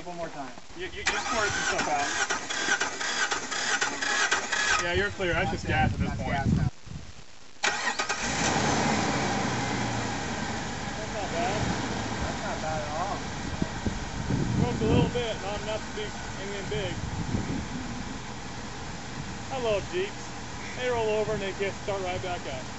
one more time. You squirted some stuff out. Yeah, you're clear. That's just gas at this point. Gas now. That's not bad. That's not bad at all. Smoked a little bit, not enough to be anything big. I love Jeeps. They roll over and they get start right back up.